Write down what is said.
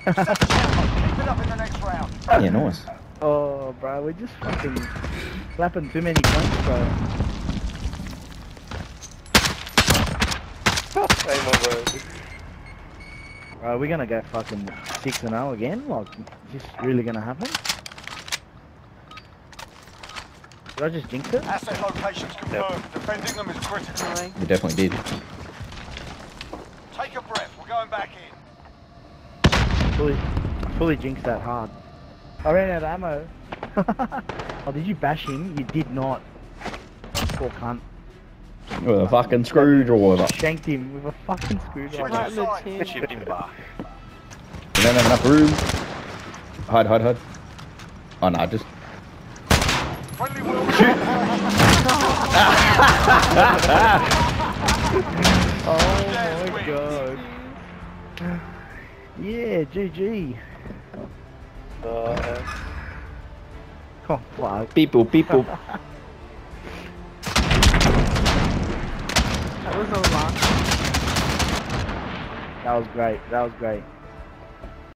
Keep it up in the next round. Yeah, nice. Oh, bro, we're just fucking slapping too many points, bro. Hey, my bro. Bro, we're gonna go fucking 6-0 again? Like, is this really gonna happen? Did I just jinx it? Asset locations confirmed. Defending them is critical. We definitely did. Take a breath. We're going back in. Fully jinxed that hard. I ran out of ammo. Oh, did you bash him? You did not. Poor cunt. With a fucking screwdriver. Shanked him with a fucking screwdriver. Right in the chin. Chipped him back. We don't have enough room. Hide. Oh no, just... Friendly will. Oh my god. Yeah, GG. Oh fuck. People. That was a lot. That was great.